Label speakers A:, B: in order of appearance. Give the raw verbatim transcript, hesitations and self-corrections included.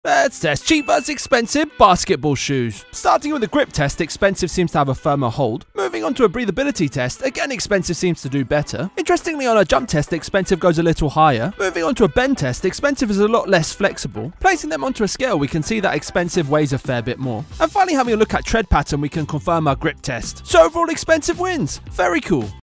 A: Let's test cheap versus expensive basketball shoes. Starting with the grip test, expensive seems to have a firmer hold. Moving on to a breathability test, again expensive seems to do better. Interestingly, on a jump test, expensive goes a little higher. Moving on to a bend test, expensive is a lot less flexible. Placing them onto a scale, we can see that expensive weighs a fair bit more. And finally, having a look at tread pattern, we can confirm our grip test. So overall, expensive wins. Very cool.